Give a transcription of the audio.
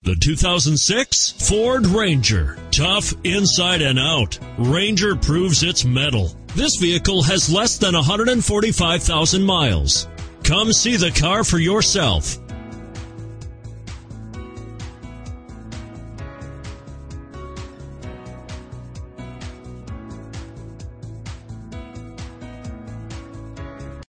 The 2006 Ford Ranger. Tough inside and out, Ranger proves its mettle. This vehicle has less than 145,000 miles. Come see the car for yourself.